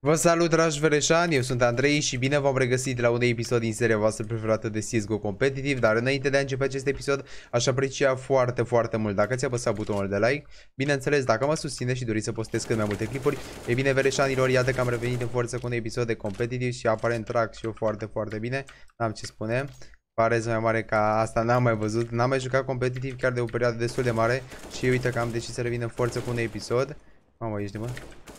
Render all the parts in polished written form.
Vă salut, dragi vereșani, eu sunt Andrei și bine v-am regăsit la un episod din seria voastră preferată de CSGO Competitive. Dar înainte de a începe acest episod, aș aprecia foarte mult dacă ți-a apăsat butonul de like. Bineînțeles, dacă mă susțineți și doriți să postez cât mai multe clipuri. E bine, vereșanilor, iată că am revenit în forță cu un episod de Competitive și aparent trag și eu foarte bine. N-am ce spune. Pareți mai mare ca asta, n-am mai văzut, n-am mai jucat competitiv chiar de o perioadă destul de mare. Și uite că am decis să revin în forță cu un episod. Mamă, ești de mă?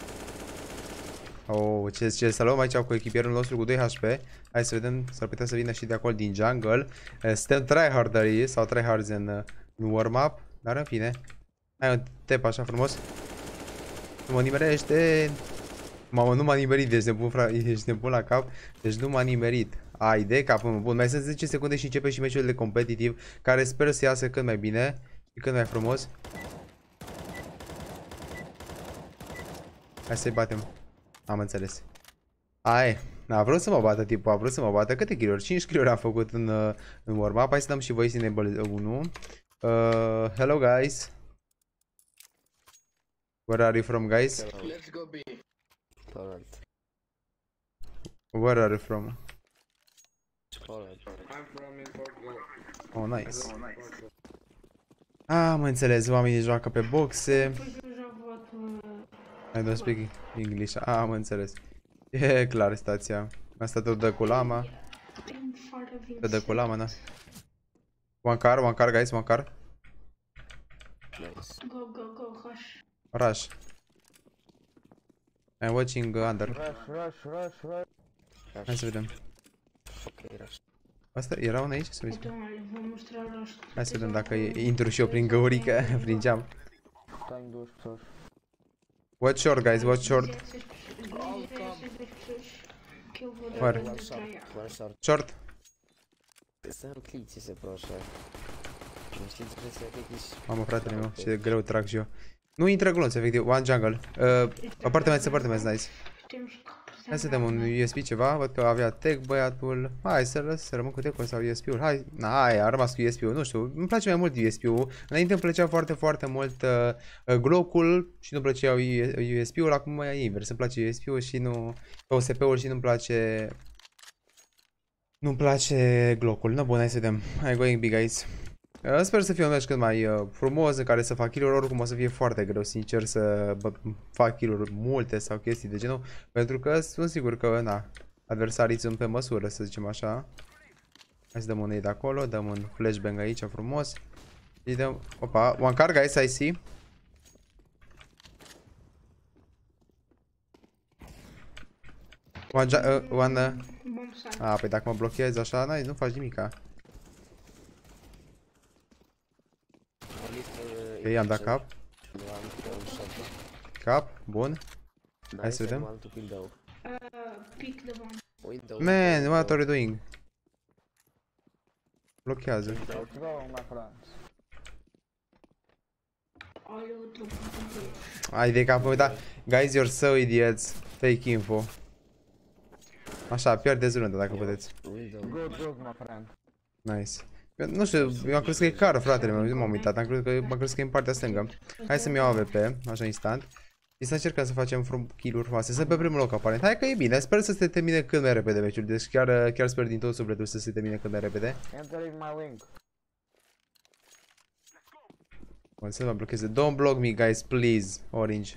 Oh, ce să luăm aici cu echipierul nostru cu 2 HP. Hai să vedem, s-ar putea să vină și de acolo din jungle. Suntem tryharderii sau tryhards în warm-up, dar în fine. Hai un tap așa frumos. Nu mă nimerește. Mamă, nu m-a nimerit, ești nebun la cap. Deci nu m-a nimerit. Ai de cap, mă, bun, mai sunt 10 secunde și începe și meciul de competitiv, care sper să iasă cât mai bine și cât mai frumos. Hai să-i batem. Am înțeles. Ai, a vrut să mă bată tipul, a vrut să mă bată. Câte kill-uri? 5 kill-uri am făcut în warm-up. Hai să dăm și voice enable 1. Hello guys. Where are you from, guys? Let's go B. Poland. Where are you from? Poland. I'm from in Portugal. Oh, nice. Am înțeles, oamenii joacă pe boxe. I don't speak English. Am înțeles. E clar stația. Asta tot dă cu lama. Te dă cu lama, na. One car, guys, one car. Nice. Go, hush. Rush. I'm watching under. Rush. Hai să vedem. Ok, rush. Asta era una aici? Să vezi. Vă mostrar rush. Hai să vedem dacă intru și eu prin găurică, prin geam. Time 20. Watch short, guys, watch short. Where? One short. Short. Zamknijcie się proszę. Myślicie, że jest jakiś... Mamă, fratele meu, ce greu trag și eu. Nu intră glonț, efectiv, one jungle. Apartament, nice. Hai să dăm un USP ceva, văd că avea tag băiatul. Hai să rămân cu tag-ul sau USP-ul. Hai, a rămas cu USP-ul, nu știu, îmi place mai mult USP-ul. Înainte îmi plăcea foarte mult Glock-ul și nu plăcea USP-ul, acum e invers, îmi place USP-ul și nu OSP-ul și nu-mi place... Nu-mi place Glock-ul. No, bun, hai să vedem. Hai, going big, guys. Sper să fie un match cât mai frumos, în care să fac kill-uri, oricum o să fie foarte greu, sincer, să fac kill-uri multe sau chestii de genul, pentru că sunt sigur că, na, adversarii sunt pe măsură, să zicem așa. Hai să dăm un aid acolo, dăm un flashbang aici frumos. Și dăm, opa, one car, guys, I see. One, păi dacă mă blochezi așa, nu faci nimica. Ok, i-am dat cap. Cap, bun. Hai să vedem. Pick the bomb. Man, what are you doing? Blochează. Ai de capul, da. Guys, you're so idiots. Fake info. Așa, pierdeți runda dacă puteți. Nice. Nu știu, eu am crezut că e car, fratele meu, nu m-am uitat, am crezut că e în partea stângă. Hai să-mi iau AWP, așa instant. Și să încercăm să facem kill-uri frumoase. Sunt pe primul loc aparent. Hai că e bine, sper să se termine cât mai repede meciul. Deci chiar sper din tot sufletul să se termine cât mai repede. Bun, să mă blocheze. Don't block me, guys, please, Orange.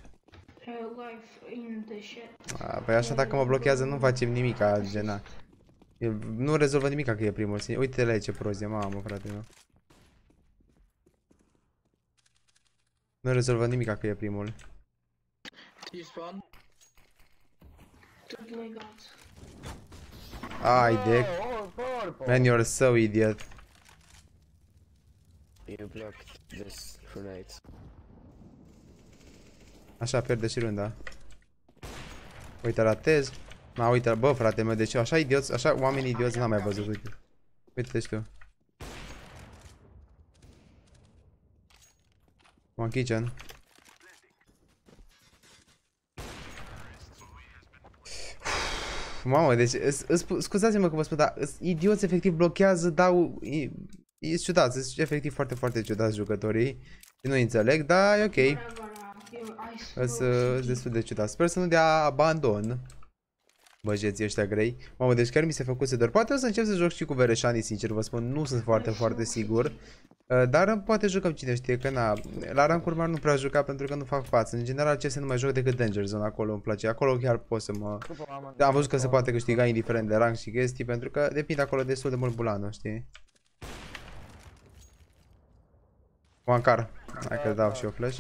Păi așa dacă mă blochează nu facem nimica, gena. Nu rezolvă nimica că e primul. Uite-le aici ce prost e, mamă, frate meu. Nu rezolvă nimica că e primul. Ai de... Man, you're so idiot. You blocked this grenade. Așa pierde și runda. Uite la tez. Uite, bă, frate meu, deci așa idioți, așa oameni idioți n-am mai văzut, uite. Uite-te și tu. One kitchen. Mamă, deci, scuzați-mă că vă spun, dar idioți efectiv blochează, dau... E ciudat, sunt efectiv foarte ciudați jucătorii. Și nu înțeleg, dar e ok. Sunt destul de ciudat. Sper să nu dea abandon. băjeții ăștia grei. Mamă, deci chiar mi se făcuse doar. Poate o să încep să joc și cu Vereșanii, sincer vă spun, nu sunt foarte sigur. Dar poate jucăm, cine știe, că na, la rancuri mari nu prea juca pentru că nu fac față. În general CS nu mai joc decât Danger Zone, acolo îmi place. Acolo chiar pot să mă... Am văzut că se poate câștiga indiferent de rank și chestii, pentru că depinde acolo destul de mult bulanul, știi? One car. Hai că dau și eu flash.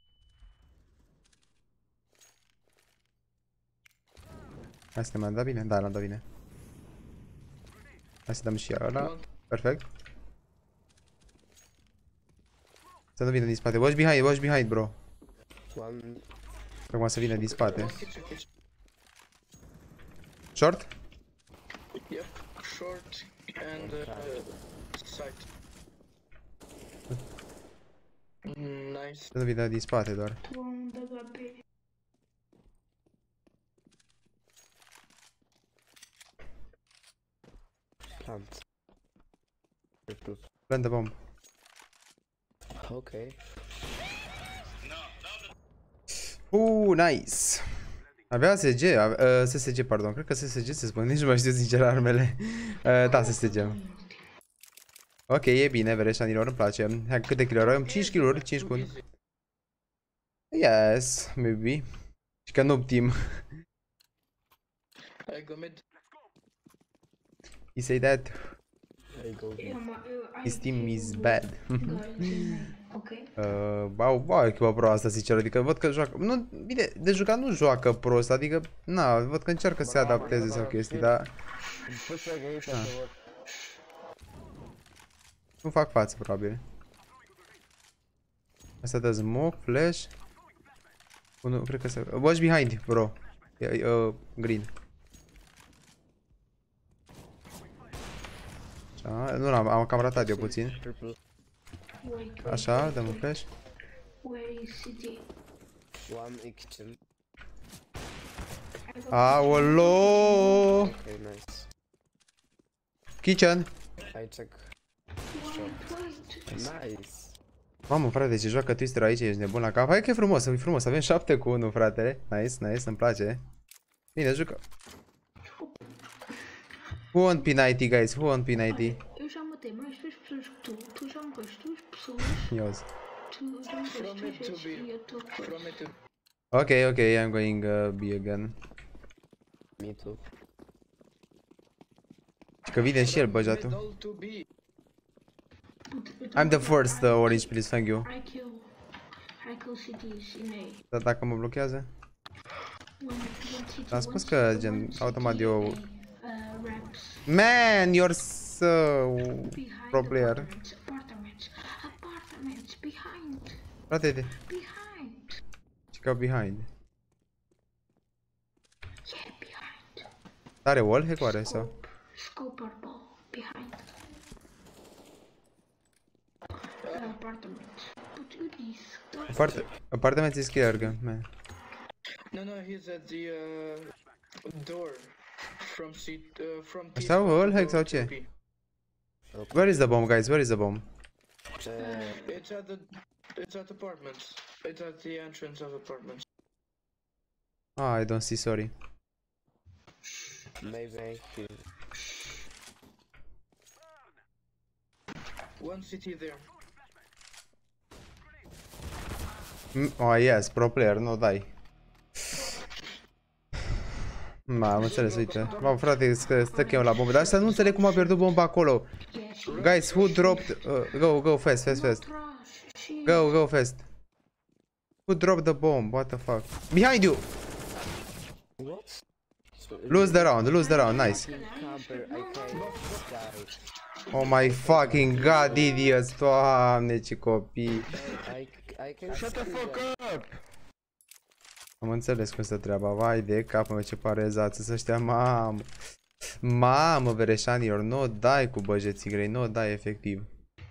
Hai să ne-am dat bine? Da, l-am dat bine. Hai să dăm și ăla. Perfect. Să nu vină din spate. Watch behind, bro. Acum să vină din spate. Short? Yep, short and side. Nice. Să nu vină din spate doar. Plant. Plant the bomb. Okay. Nice. Avea SG, SSG, pardon, cred că SSG se spune, nici nu mai știu sincer armele. Da, SSG. Ok, e bine, Vereșanilor, îmi place. Hai, câte kill-uri avem? 5 kill-uri, 5 cu... Yes, maybe. Și că noob team. I go mid. He say that I go mid. his team is bad. Ok. Wow, echipa pro asta, sincer, adică văd că joacă, nu, bine, de jucat nu joacă prost, adică, na, văd că încearcă să se adapteze sau chestii, dar nu fac față, probabil. Asta dă smoke, flash. Unul, cred că se... Watch behind, bro. Green. Așa, nu am cam ratat eu puțin. Așa, dăm un flash. One in kitchen. Aolo! Okay, nice. Kitchen! I check. Nice. Mamă, frate, ce joacă Twister aici, ești nebun la cap. Hai că e frumos, avem 7 cu 1, fratele. Nice, îmi place. Bine, jucă. Who on P90, guys? Who on P90? Eu já matei mais 3 pessoas que tu já morreste 2 pessoas, Yours. tu já morreste From 3 mid to vezes B. e eu estou From mid to Ok, I'm going B again. Me too. Că vine și el, băjatul. middle to B. I'm the first, orange, please, thank you. I kill cities in A. Dar dacă mă blochează? When city Am spus wants că, to gen, one city automat eu... in A, reps Man, you're so... behind pro player. apartments behind, Frate, behind, ce ca behind. yeah, behind. Are wallhack oare sau? Scope purple behind. Apartments. But you these. Apartament is killer gun, man. No, he's at the door. From C, from T. Asta wall hack sau ce? Where is the bomb, guys? Where is the bomb? It's at apartments. It's at the entrance of apartments. Ah, I don't see, sorry. Maybe. One city there. Oh, yes, pro player, nu dai. Am înțeles, uite. Mamă, frate, stă chem la bombă. Dar asta nu înțeleg cum a pierdut bomba acolo. Guys, who dropped... go, fast. Go, fast. Who dropped the bomb? What the fuck? Behind you! What? Lose the round, nice. Camper, I can't die. Oh my fucking god, idiots! Doamne, ce copii! I can shut the fuck up! Am înțeles cum stă treaba, vai de capul meu ce parezață să ăștia, mamă, Vereșanilor, nu dai cu băjeții grei, nu dai efectiv.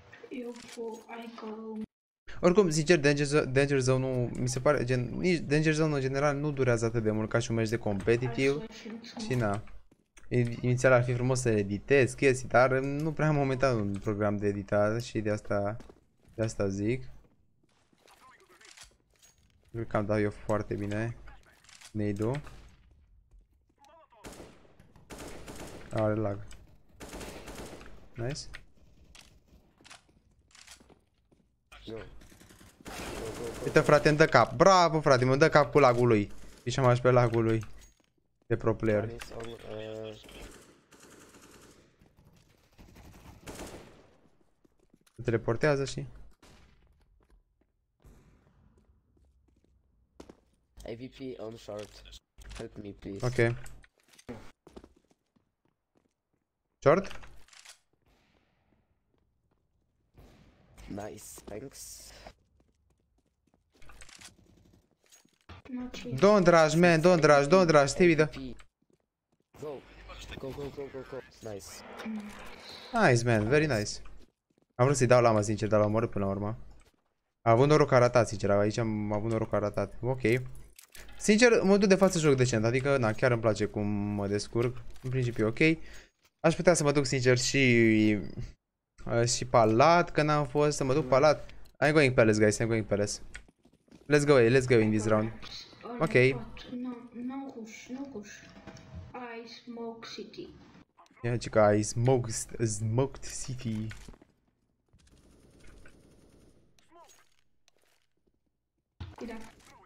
Oricum, sincer, Danger Zone nu, mi se pare, nici Danger Zone în general nu durează atât de mult ca și un meci de competitiv și na. Inițial ar fi frumos să editez chestii, dar nu prea am momentan un program de editat și de asta zic. Cred că am dat eu foarte bine. Nade-ul. Are lag. Nice. Go. Go, go, go. Uite frate, îmi dă cap. Bravo frate, mă dă cap cu lagul lui. Și am pe lagul lui. De pro player. One is on, Se teleportează și... AVP on short. Help me, please. Ok. Short? Nice, thanks. Not cheap. Don't rush, man, don't rush, Stevie, da. AVP. Go. Go, go, go, go, go. Nice. Nice, man, very nice. Am vrut să-i dau lama, sincer, dar l-am omorât până la urmă. Am avut noroc că a ratat, sincer, aici am avut noroc că a ratat. Ok. Sincer, în modul de față joc decent, adică, na, chiar îmi place cum mă descurc. În principiu, ok. Aș putea să mă duc, sincer, și palat, că n-am fost, să mă duc palat. I'm going palace, guys, I'm going palace. Let's go in this round. Okay. No push, no push. I smoke city. Yeah, chica, I smoked city. Cuidado.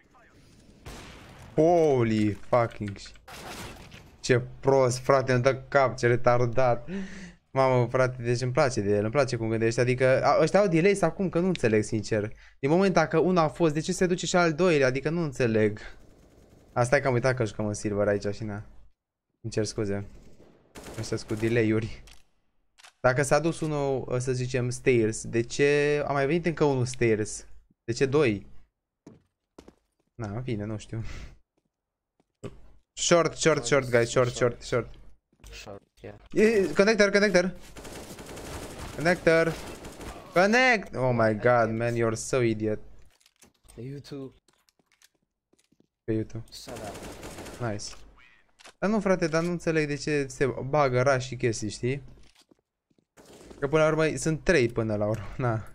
Holy fucking shit. Ce prost, frate, îmi dă cap, ce retardat. Mamă, frate, deci îmi place de el, îmi place cum gândește, adică ăștia au delay acum, că nu înțeleg, sincer. Din moment dacă unul a fost, de ce se duce și al doilea, adică nu înțeleg. Asta e că am uitat că jucăm în silver aici și na. Îmi cer scuze. Ăștia cu delay-uri. Dacă s-a dus unul, să zicem, stairs, de ce a mai venit încă unul stairs? De ce doi? Na, în fine, nu știu. Short, guys, short. Short, yeah. Connector. Connect! Oh my god, man, you're so idiot. You too. Pe YouTube. Shut up. Nice. Dar nu, frate, dar nu înțeleg de ce se bagă rush și chestii, știi? Că până la urmă sunt 3 până la urmă, na.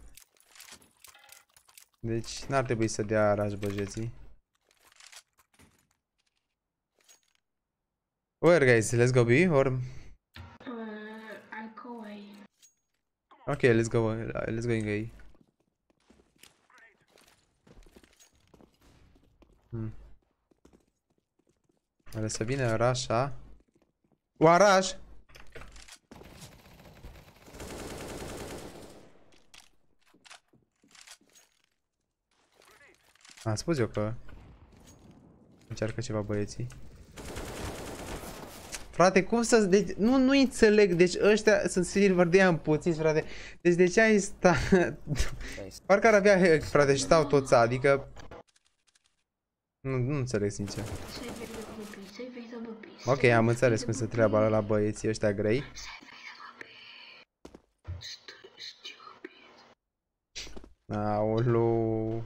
Deci n-ar trebui să dea rush băjeții. Where, guys? Let's go B or... I go away. Okay, let's go in A. Are să vină Rasha. Rush! Am spus eu că încearcă ceva băieții. Frate, cum să... Deci, nu înțeleg, deci ăștia sunt silver de aia puțini, frate. Deci de ce ai stat... Parcă ar avea hack, frate, și stau toți, adică... Nu înțeleg, sincer. Ok, am înțeles cum se treaba la băieții ăștia grei. Aoleu.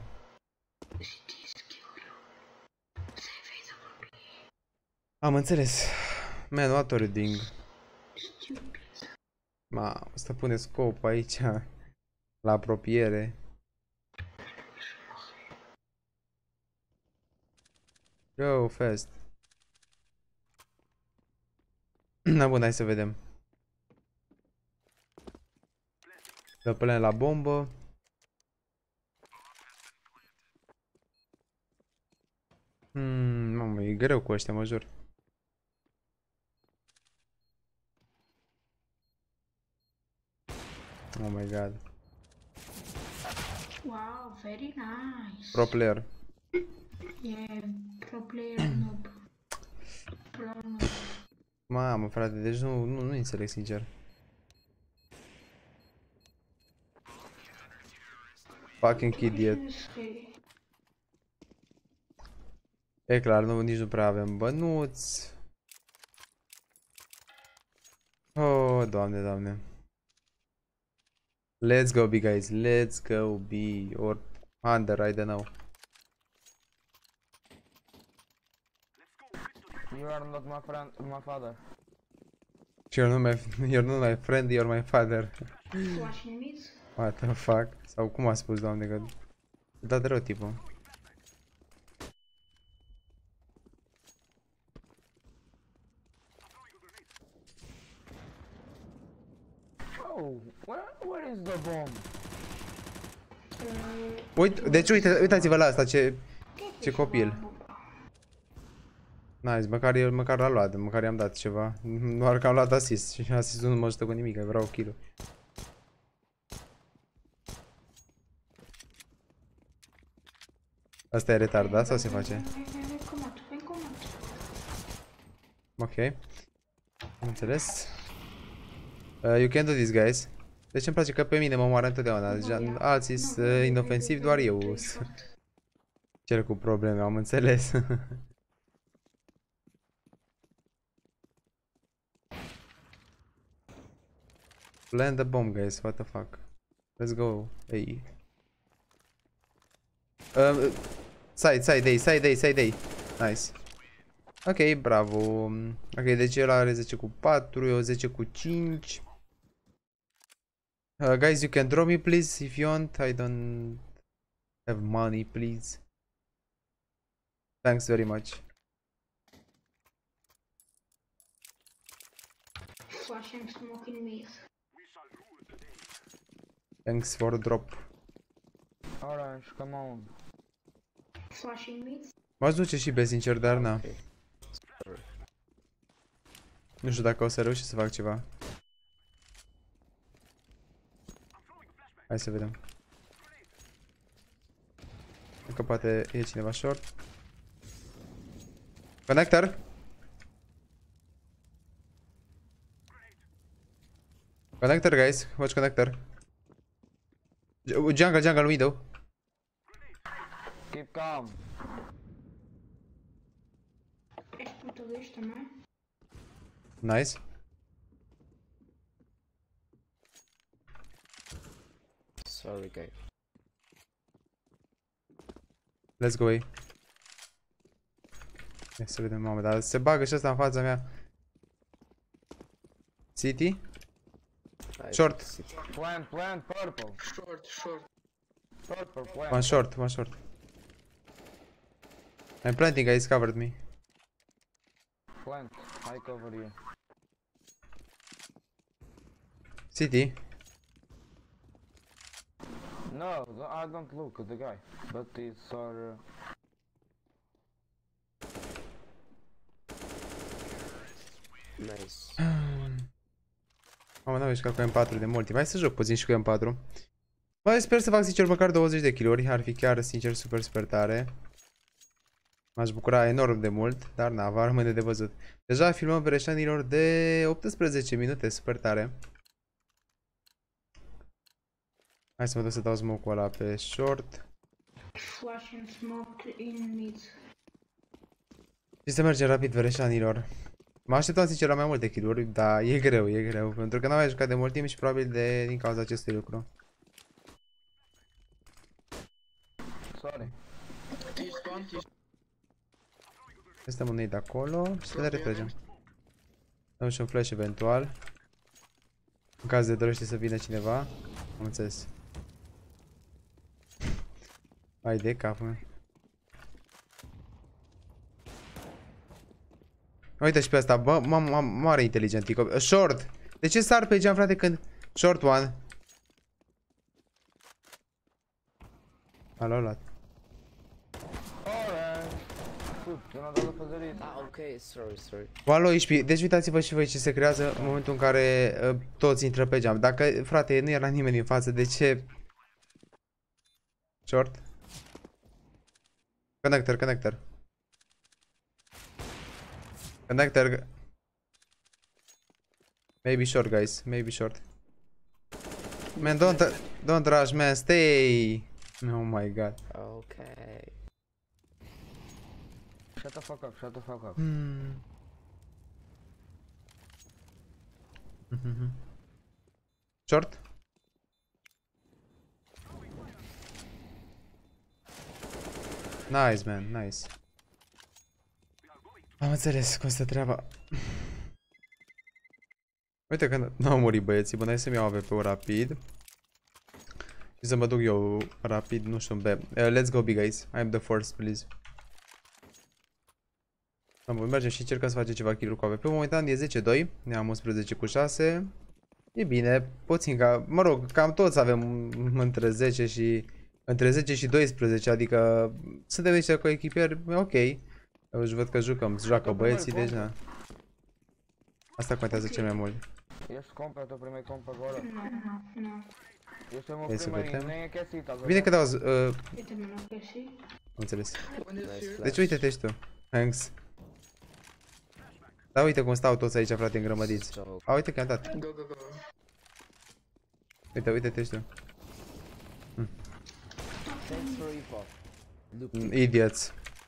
Am înțeles. Man, what are you doing? Ma, să pune scop aici. La apropiere. Go fast. Na bun, hai să vedem. Dă până la bombă. Mamă, e greu cu ăștia, mă jur. Oh my god. Wow, very nice. Pro player. Yeah, pro player noob. Pro noob. Mamă, frate, deci nu înțeleg, sincer. Fucking idiot. E clar, nici nu prea avem bănuți. Oh, doamne. Let's go B, guys. Let's go B. Or under, I don't know. You are not my friend, my father. You're not my friend, you're my father. Flashing mid. What the fuck? Sau cum a spus, doamne, că... Da de rău, tipul. No, where is the bomb? Uite, deci uitați-vă la asta, ce Ce copil. Nice, măcar l-a luat, măcar i-am dat ceva. Doar că am luat asist și asistul nu mă ajută cu nimic, vreau kill-ul. Asta e retard, da? Sau se face? Ok. Am înțeles. You can do this, guys. Deci îmi place că pe mine mă moară întotdeauna. Deci, alții sunt inofensivi, doar eu cel cu probleme, am înțeles. Plant the bomb, guys. What the fuck? Let's go. Hey. Side A. Nice. Ok, bravo. Ok, deci el are 10 cu 4, eu 10 cu 5. Guys, you can draw me, please, if you want. I don't have money, please. Thanks very much. Flashing smoke in mid. Thanks for drop. Orange, come on. Flashing mid. M-aș duce și pe sincer, dar na. Okay. Sorry. Nu știu dacă o să reușesc să fac ceva. Hai să vedem. Încă poate e cineva short. Connector! Connector, guys. Watch connector. Jungle, window. Keep calm. Ești putulești também. Nice. Sorry, guys. Let's go, ei. Hai să vedem, mamă, dar se bagă și ăsta în fața mea. City? Short. Plant, purple. Short. Purple, plant. One short. I'm planting, guys, covered me. Plant, I cover you. City. No, I don't look at the guy. But it's our... Nice. Mamă, n-am jucat cu M4 de mult timp. Hai să joc puțin și cu M4. Mai sper să fac sincer măcar 20 de kill-uri. Ar fi chiar sincer super tare. M-aș bucura enorm de mult, dar na, va rămâne de văzut. Deja filmăm vereșanilor de 18 minute, super tare. Hai să mă duc să dau smoke-ul ăla pe short. Flashing smoke in mid. Și să mergem rapid vereșanilor. Mă așteptam sincer la mai multe kill-uri, dar e greu, pentru că n-am mai jucat de mult timp și probabil din cauza acestui lucru. Sorry. Este un nade acolo și să le retragem. Dăm și un flash eventual. În caz de dorește să vină cineva. Am înțeles. Hai de cap, mă. Uite și pe asta, bă, mare inteligent, Tico. Short! De ce sar pe geam, frate, când... Short one. Alo, luat. Orange. Tu n-a dat la păzărit. Ah, okay, sorry. Valo HP, deci uitați-vă și voi ce se creează în momentul în care toți intră pe geam. Dacă, frate, nu era nimeni în față, de ce... Short? Connector. Maybe short, guys. Maybe short. Man, don't rush, man. Stay. Oh my god. Okay. Shut the fuck up. Short? Nice, man. Nice. Am înțeles cum stă treaba. Uite că n-au murit băieții. Bun, hai să-mi iau AWP-ul rapid. Și să mă duc eu rapid, nu știu, B. Let's go B, guys. I'm the first, please. Mergem și încercăm să facem ceva kill-uri cu AWP. Momentan e 10-2. Ne-am 11 cu 6. E bine, puțin ca, mă rog, cam toți avem între 10 și 12, adică suntem niște coechipieri, ok. Eu văd că joacă băieții, deci na. Asta contează cel mai mult. Este complet o primeiro comp agora. Não. Este o meu Esse primeiro, batem. nem aqueci, estás a Bine ver? că dau, Eu também não aqueci. înțeles. One is Nice here. flash. Deci uite-te și tu. Thanks. Da, uite cum stau toți aici, frate, îngrămădiți. So, A, uite că am dat. Go, go, go. Uite, uite-te și tu. thanks for info. Look, Idiots.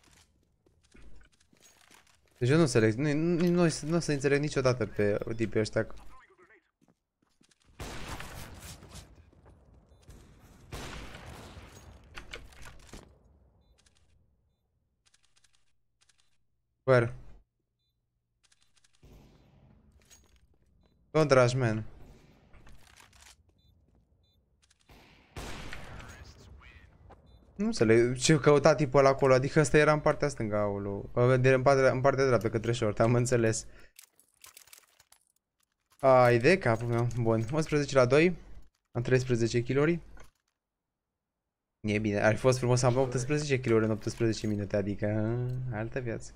Deci eu nu înțeleg, nu o să înțeleg niciodată pe tipii ăștia. Where? Don't rush, man. Nu înțeleg ce căuta tipul ăla acolo, adică ăsta era în partea stângă, aulu. În partea dreaptă, către short, am înțeles. Ai de capul meu, bun. 11-2, am 13 kg-uri. E bine, ar fi fost frumos să am 18 kg în 18 minute, adică altă viață.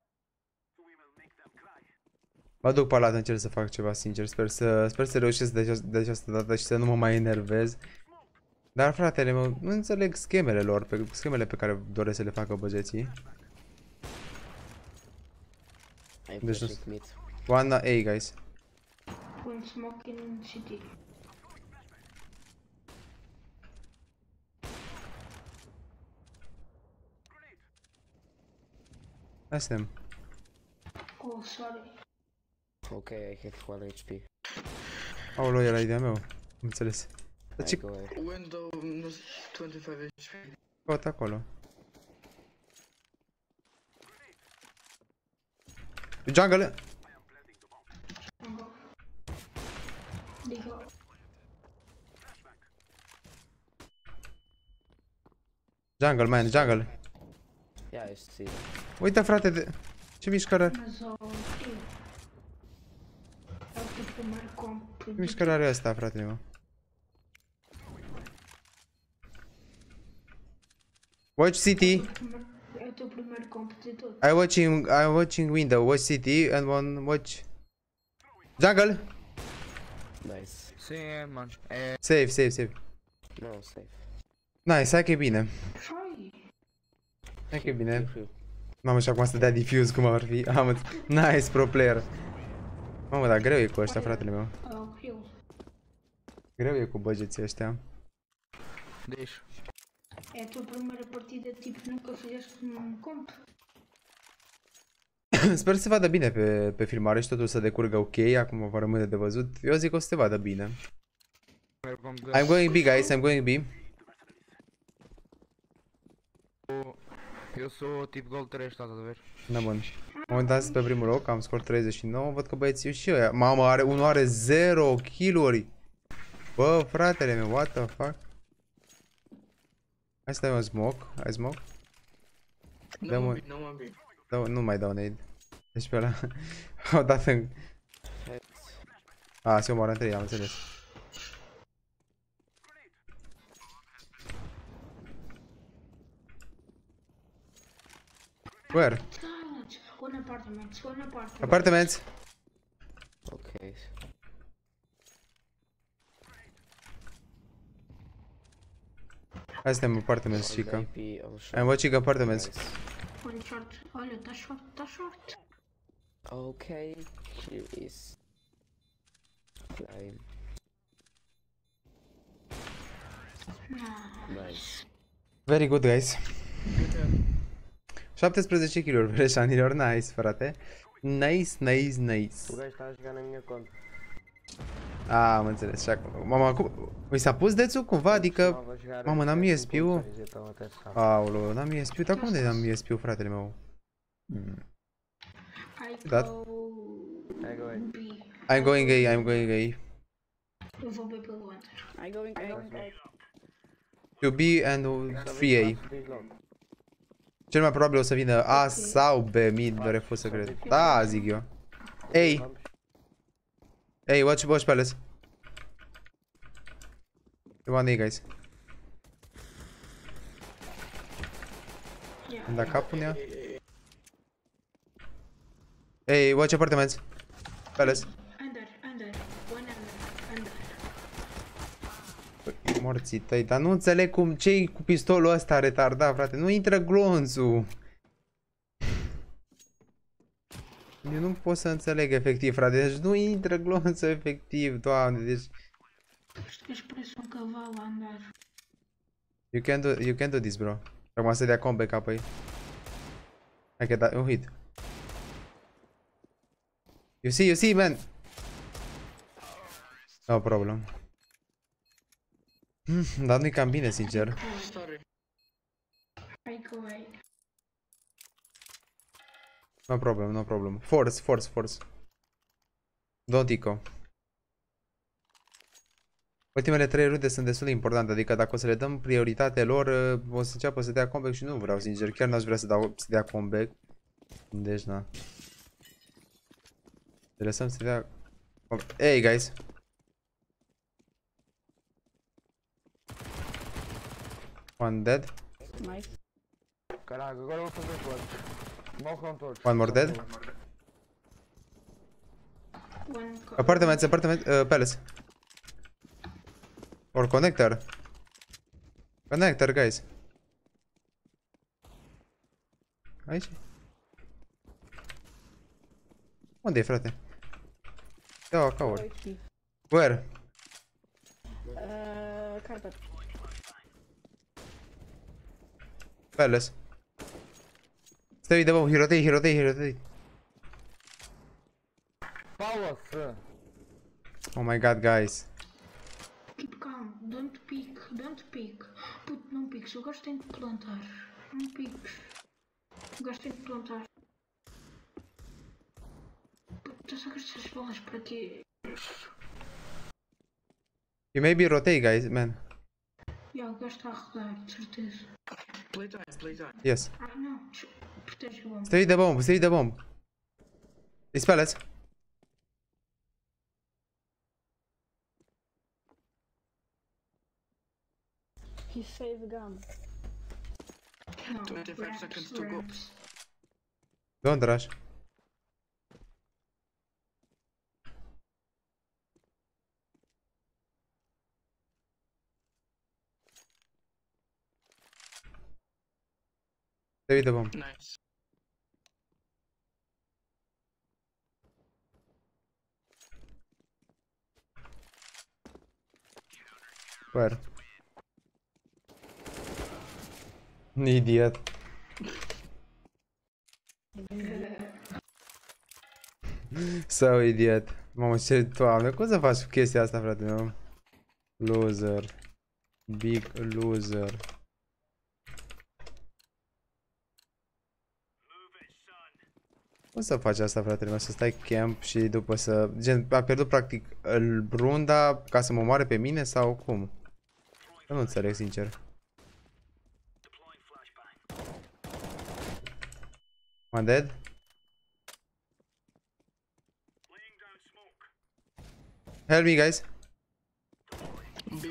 Mă duc pe lat, încerc să fac ceva sincer, sper să reușesc de această dată și să nu mă mai enervez. Dar fratele meu, nu înțeleg schemele lor, schemele pe care doresc să le facă băjeții. I'm Deci nu- pushing mid. One A, guys. One smoke in city. Hai să vedem. Oh, sorry. Okay, I have 1 HP. Aolo, era ideea meu. Înțeles. Dar I ce go away. Window, 25 HP. caută acolo? Jungle! Go. Digo. Jungle, man, jungle. Yeah, I see. Uite, frate, ce mișcare are? Mas o tio. É o teu primeiro comp. Ce mișcare are asta, fratele meu? Watch City. É o teu primeiro comp de todo. I'm watching window. Watch City and one watch. Jungle. Nice. Sim, é, mano. É. Save. No, safe. Nice, hai că e bine. Sai. Hai că e bine. Heal. Mamă, și acum să dea diffuse cum ar fi. Nice, pro player. Mamă, dar greu e cu ăștia, fratele meu. Oh, kill. Greu e cu băgeții ăștia. Deixa. É a tua primeira partida, tipo, nunca fizeste um comp. Sper să se vadă bine pe filmare și totul să decurgă ok. Acum va rămâne de văzut. Eu zic că o să se vadă bine. Primeiro comp de. I'm going B, guys. I'm going B. Eu sou tipo Gold 3, estás a ver? Da, bun. Momentan sunt pe primul loc, am scor 39. Văd că băieții și ăia. Mamă, unul are 0 kill-uri. Bă, fratele meu, what the fuck? Hai să dai un smoke. Ai smoke? No Dăm one un... B, no one B. Nu mai dau nade. Deci pe ăla... Au dat în... A, se omoară între ei, am înțeles. Where? Silence. One apartment. One apartment. Apartments. Okay. Hai să dăm apartments, On chica. AP, on short. I'm watching apartments. Nice. One short. Olha, tá short, tá short. Okay, here is climb. Nah. Nice. Very good, guys. Good head. 17 kg-uri, breșanilor, nice, frate. Nice. O gajo está a jogar na minha conta. Am înțeles, și acum. Mama, acum... Mi s-a pus dețul cumva, adică... Estava a jogar Mamă, n-am a ESP-ul? 5.6, então até sabe. Aolo, n-am ESP-ul, dar cum de n-am ESP-ul, fratele meu? I That- go É, go ahead. B. I'm going A, I'm going A. Eu vou B pelo Enter. I going A. To B and 3A. Diz logo. Cel mai probabil o să vină A sau B, mid, refuz să cred. Da, zic eu. A, Vamos. A, watch Palace. One A, guys. Yeah. Am dat capul în ea. Hey, watch apartments. Palace. Under. One under. Păi, morții tăi, dar nu înțeleg cum ce-i cu pistolul ăsta retardat, frate. Nu intră glonțul. Eu nu pot să înțeleg efectiv, frate. Deci nu intră glonțul efectiv, doamne. Deci Știi că își presun căval under. you can do this, bro. Acum să dea comeback apoi. Hai că da, un hit. You see, man. No problem. Dar nu-i cam bine, sincer. Sorry. I go away. No problem. Force. Don't eco. Ultimele 3 runde sunt destul de importante, adică dacă o să le dăm prioritate lor, o să înceapă să dea comeback și nu vreau, sincer. Chiar n-aș vrea să dea comeback. Deci, na. Să lăsăm să dea comeback. Hey, guys. One dead. Nice. Caraca, agora eu vou fazer todos. Morram todos. One more dead. One Apartment, palace. Or connector. Connector, guys. Aici? Unde e, frate? Da, caur. Where? Carpet. Palace. Stai de bă, he rotate. Palace! Oh my god, guys. Keep calm. Don't pick. Não piques. O gajo tem de plantar. Não piques. O gajo tem de plantar. Estás a gastar as bolas para quê? You maybe rotate, guys, man. Já, o gajo está a rodar, de certeza. Playtime. Yes. Ah, não. Protege o bomba. Stay the bomb. It's palace. He saved gun. Não, 25 seconds to go. ramps. Don't rush. Stay the bomb. Nice. Where? Idiot. So idiot. Mamă, ce doamne, cum să faci chestia asta, frate meu? Loser. Big loser. Cum să faci asta, fratele meu? Să stai camp și după să... Gen, a pierdut practic runda ca să mă omoare pe mine sau cum? Eu nu înțeleg, sincer. One dead? Help me, guys. B.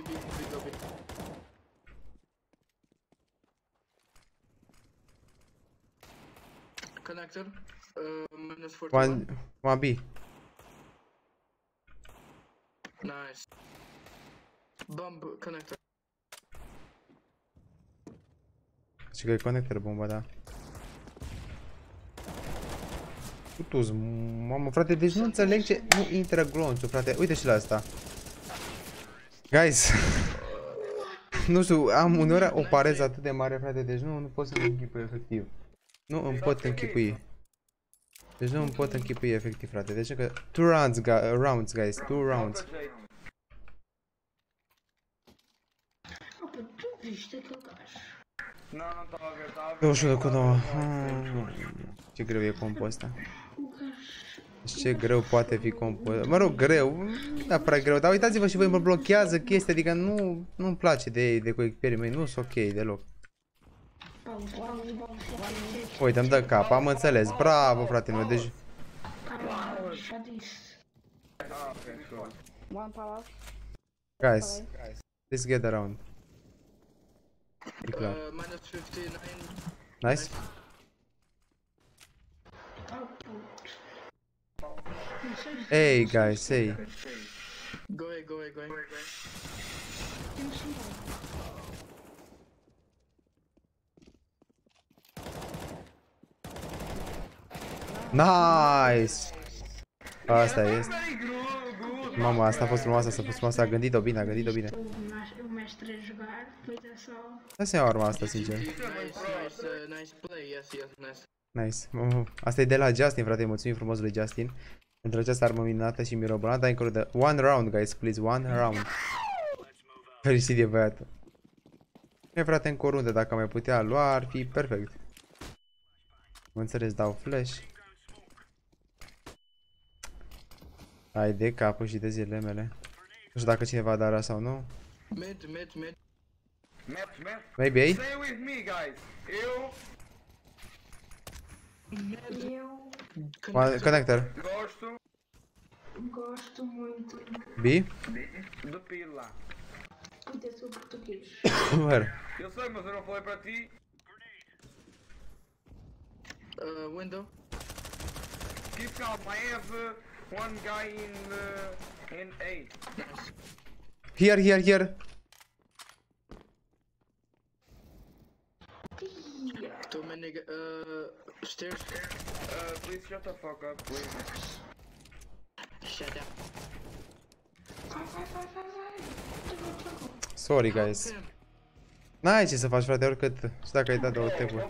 Connector. Minus 41. One B. Nice. Bomb connector. Și că e conector bomba, da. Putus, mamă, frate, deci nu înțeleg ce... Nu intră glonțul, frate. Uite și la asta. Guys. Nu știu, am uneori o pareză atât de mare, frate, deci nu pot să mă închipui efectiv. Nu îmi pot închipui. Deci nu îmi pot închipui efectiv, frate. Deci că... 2 rounds, guys. 2 rounds. Opa, tu viste aquele gajo? Não estava a ver, estava a ver. 21 cu 9. Ce greu e compul ăsta. O gajo... Deci ce greu poate fi compul. Mă rog, greu. Nu da prea greu. Dar uitați-vă și voi, mă blochează chestia. Adică nu-mi place de coechipierii mei. Nu sunt ok deloc. Uite, îmi dă cap. Am înțeles. Bravo, frate meu. Deci... Já disse. One palace. Guys. Let's get around. E clar. Minus 59. Nice. Oh, put. Hey guys, hey. Go ahead, go ahead, go ahead. Temos um Nice! Asta este. Mamă, asta a fost frumoasă, asta a fost frumoasă, a gândit-o bine, a gândit-o bine. o mestre a jogar, depois é só. Asta e arma asta, sincer. Nice, nice play, yes, nice. Nice. Asta e de la Justin, frate, mulțumim frumos lui Justin pentru această armă minunată și mirobolată. Include one round, guys, please, one round. Fericit de băiatul. E, frate, încă o rundă, dacă mai putea lua, ar fi perfect. Mă înțeles, dau flash. Hai de capul și de zilele mele. Nu știu dacă cineva dară sau nu. Mid. Map. Maybe A? Stay with me, guys. Eu Connector. Gosto muito. B? do pila. Cuida seu português. Where? Eu sei, mas eu não falei para ti. Window. Keep calm. I have one guy in A. Nice. Here. Too many, stairs. Please shut the fuck up, please. Shut up. Vai. Sorry, guys. N-ai ce să faci, frate, oricât. Și dacă ai dat două tecuri.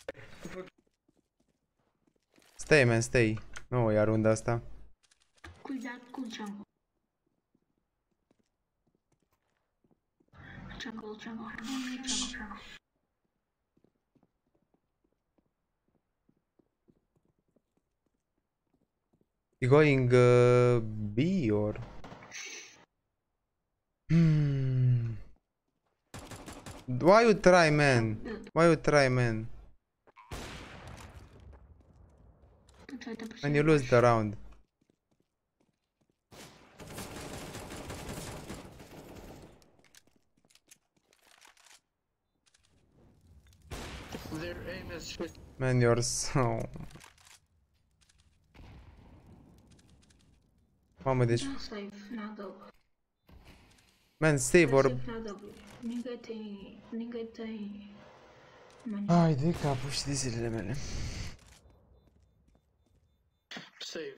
Stay, man, stay. Nu, e runda asta. Cuidado com o jungle. Jungle. You going B or? Why you try, man? And you lose the round. Their aim is shit. Man, you're so... Mamă, deci... Não save na W. Man, save or... Save na W. Ninguém tem. Ai, de capul și de zilele mele. Save.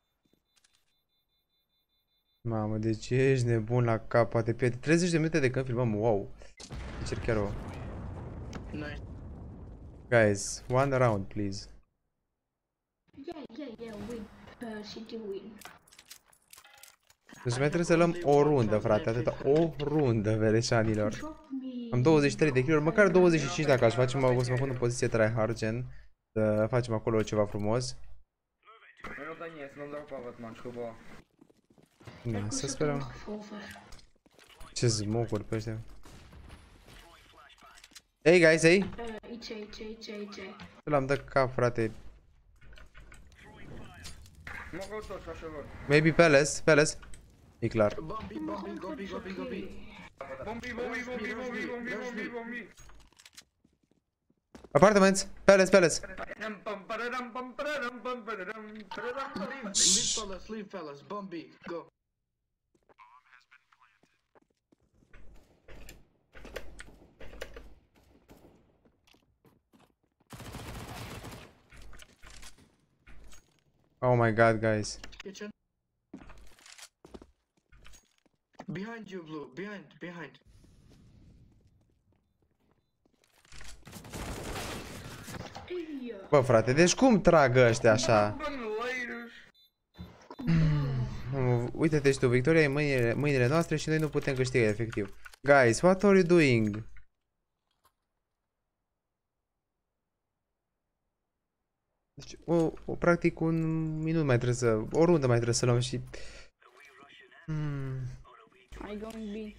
Mamă, deci ești nebun la cap, poate pierde 30 de minute de când filmăm, wow. Deci chiar o... Nice. Guys, one round, please. Yeah, win. City win. Deci mai trebuie să luăm o rundă, frate, atâta, o rundă, veleșanilor. Drop me. Am 23 de kill-uri, măcar 25 dacă aș face, o să mă pun în poziție tryhard, gen. Să facem acolo ceva frumos. Eu não tenho esse, não dropava-te, mano, desculpa. Da, să sperăm. Ce smoke-uri pe ăștia. Hey guys, hey! Ice. L-am dat cap, frate. Morreu todos, faz favor. Maybe Palace. E clar. Bombi. Bombi. Apartments, Palace. Leave fellas. Bombi, go. Oh my god, guys. Kitchen. Behind you, Blue. Behind. Bă, frate, deci cum trag ăștia așa? Uite-te și tu, victoria e în mâinile noastre și noi nu putem câștiga efectiv. Guys, what are you doing? Deci, practic un minut mai trebuie să... O rundă mai trebuie să luăm și... I going B.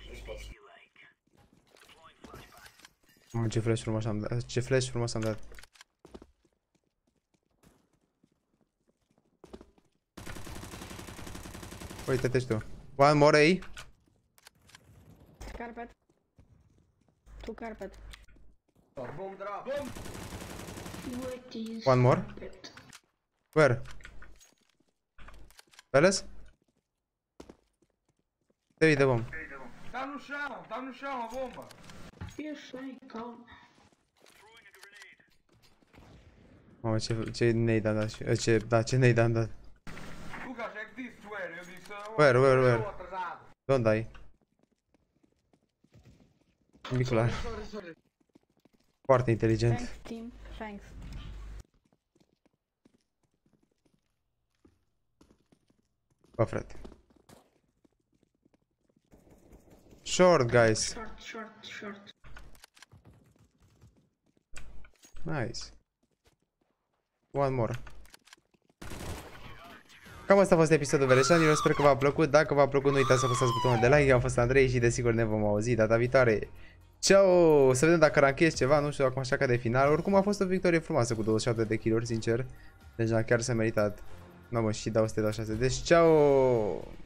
Ce flash frumos am dat. Ce flash frumos am dat. Uite-te și tu. One more A. Carpet. Two carpet. Boom drop. Boom. What is One more? carpet? Where? Palace? Te uite, bom. Tá no chão a bomba. Eu sei, calma. Mamă, ce nade am dat și... ce nade am dat. Lucas, é que disse where? Eu disse... Where? Atrasado. Don't die. Nicola. Sorry. Foarte inteligent. Thanks, team. Thanks. Bă, frate. Short, guys. Short. Nice. One more. Cam asta a fost episodul Veleșanilor, sper că v-a plăcut. Dacă v-a plăcut, nu uitați să apăsați butonul de like. Eu am fost Andrei și desigur ne vom auzi data viitoare. Ciao! Să vedem dacă ranchez ceva, nu știu acum așa ca de final. Oricum a fost o victorie frumoasă cu 27 de kill-uri, sincer. Deja chiar s-a meritat. Nu mă, și dau 106. Deci, ciao!